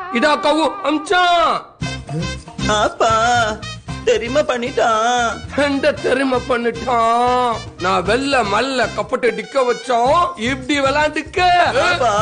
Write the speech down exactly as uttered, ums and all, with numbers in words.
இதா கவு அம்ச்சான். அப்பா தெரியுமா பண்ணிட்டான். எந்த தெரியுமா பண்ணிட்டான். நான் வெள்ள மல்ல கப்பட்டு டிக்க வச்சோம் இப்படி விளையாண்டுக்க.